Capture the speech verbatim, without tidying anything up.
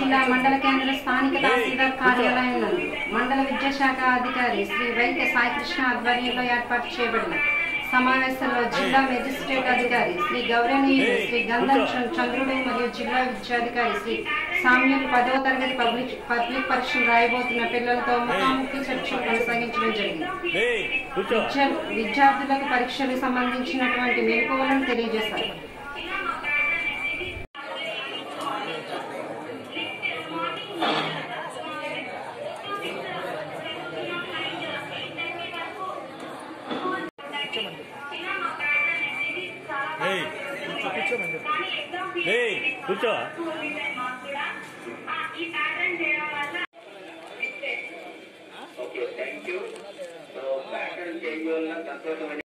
జిల్లా మండల కేంద్ర స్థానిక తహసీల్దార్ కార్యాలయం నందు మండల విద్యాశాఖ అధికారి శ్రీ వైద్య సాయికృష్ణ ఆధ్వర్యంలో ఏర్పాటు చేయబడిన సమావేశంలో జిల్లా మెజిస్ట్రేట్ అధికారి శ్రీ గౌరవనీయులు శ్రీ గంధం చంద్రుడు మరియు జిల్లా విద్యాధికారి శ్రీ సామ్యుల్ పదవ తరగతి పబ్లిక్ పబ్లిక్ పరీక్షలు రాయబోతున్న పిల్లలతో ముఖాముఖి చర్చలు కొనసాగించడం జరిగింది. విద్యార్థులకు పరీక్షలకు సంబంధించినటువంటి మెలకువలను తెలియజేశారు. కూర్చో okay thank you. So pattern change వల్ల సంతోషం.